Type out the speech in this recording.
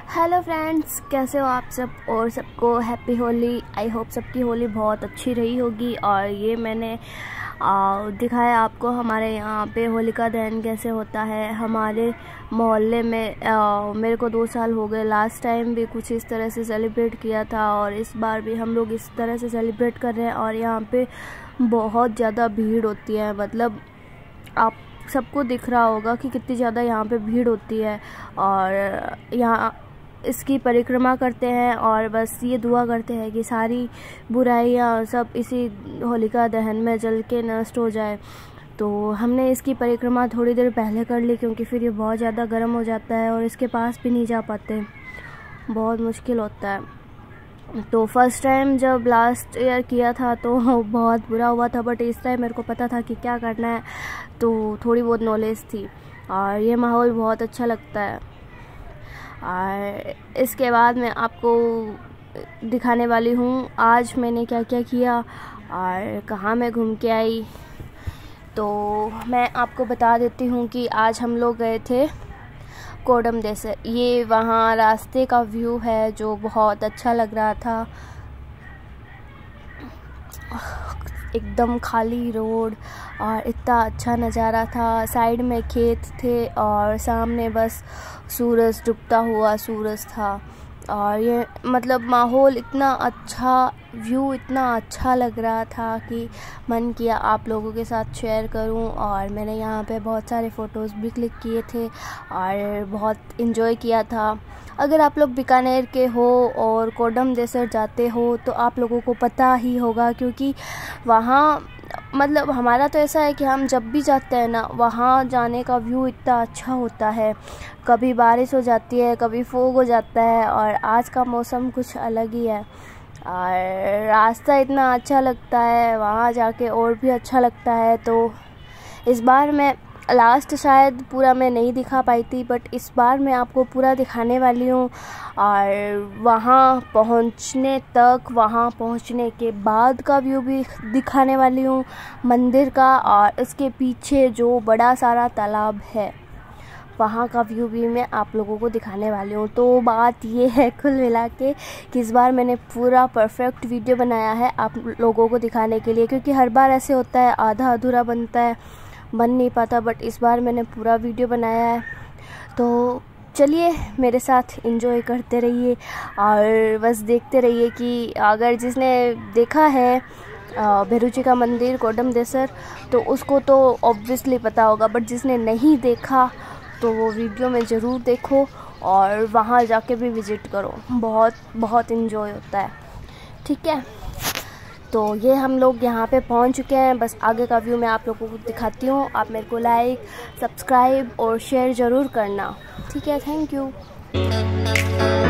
Hello friends, कैसे हो आप सब और सबको हैप्पी होली। आई होप सबकी होली बहुत अच्छी रही होगी। और ये मैंने दिखाया आपको हमारे यहाँ पे होलिका दहन कैसे होता है हमारे मोहल्ले में। मेरे को 2 साल हो गए। लास्ट टाइम भी कुछ इस तरह से सेलिब्रेट किया था और इस बार भी हम लोग इस तरह से सेलिब्रेट कर रहे हैं। और यहाँ पे बहुत ज़्यादा भीड़ होती है, मतलब आप सबको दिख रहा होगा कि कितनी ज़्यादा यहाँ पे भीड़ होती है। और यहाँ इसकी परिक्रमा करते हैं और बस ये दुआ करते हैं कि सारी बुराइयाँ सब इसी होलिका दहन में जल के नष्ट हो जाए। तो हमने इसकी परिक्रमा थोड़ी देर पहले कर ली, क्योंकि फिर ये बहुत ज़्यादा गर्म हो जाता है और इसके पास भी नहीं जा पाते, बहुत मुश्किल होता है। तो फर्स्ट टाइम जब लास्ट ईयर किया था तो बहुत बुरा हुआ था, बट इस टाइम मेरे को पता था कि क्या करना है, तो थोड़ी बहुत नॉलेज थी और ये माहौल बहुत अच्छा लगता है। और इसके बाद मैं आपको दिखाने वाली हूँ आज मैंने क्या क्या किया और कहाँ मैं घूम के आई। तो मैं आपको बता देती हूँ कि आज हम लोग गए थे कोडम देसर। ये वहाँ रास्ते का व्यू है जो बहुत अच्छा लग रहा था। एकदम खाली रोड और इतना अच्छा नज़ारा था। साइड में खेत थे और सामने बस सूरज डूबता हुआ सूरज था। और ये मतलब माहौल इतना अच्छा, व्यू इतना अच्छा लग रहा था कि मन किया आप लोगों के साथ शेयर करूं। और मैंने यहाँ पे बहुत सारे फ़ोटोज़ भी क्लिक किए थे और बहुत इन्जॉय किया था। अगर आप लोग बीकानेर के हो और कोडम देसर जाते हो तो आप लोगों को पता ही होगा, क्योंकि वहाँ मतलब हमारा तो ऐसा है कि हम जब भी जाते हैं ना, वहाँ जाने का व्यू इतना अच्छा होता है। कभी बारिश हो जाती है, कभी फॉग हो जाता है और आज का मौसम कुछ अलग ही है। और रास्ता इतना अच्छा लगता है, वहाँ जाके और भी अच्छा लगता है। तो इस बार मैं लास्ट शायद पूरा मैं नहीं दिखा पाई थी, बट इस बार मैं आपको पूरा दिखाने वाली हूँ। और वहाँ पहुँचने तक, वहाँ पहुँचने के बाद का व्यू भी दिखाने वाली हूँ मंदिर का, और इसके पीछे जो बड़ा सारा तालाब है वहाँ का व्यू भी मैं आप लोगों को दिखाने वाली हूँ। तो बात ये है कुल मिला के कि इस बार मैंने पूरा परफेक्ट वीडियो बनाया है आप लोगों को दिखाने के लिए, क्योंकि हर बार ऐसे होता है आधा अधूरा बनता है, बन नहीं पाता, बट इस बार मैंने पूरा वीडियो बनाया है। तो चलिए मेरे साथ एंजॉय करते रहिए और बस देखते रहिए कि अगर जिसने देखा है भैरूजी का मंदिर कोडम देसर तो उसको तो ऑब्वियसली पता होगा, बट जिसने नहीं देखा तो वो वीडियो में ज़रूर देखो और वहाँ जाके भी विज़िट करो, बहुत बहुत इन्जॉय होता है। ठीक है, तो ये हम लोग यहाँ पे पहुँच चुके हैं। बस आगे का व्यू मैं आप लोगों को दिखाती हूँ। आप मेरे को लाइक, सब्सक्राइब और शेयर ज़रूर करना। ठीक है, थैंक यू।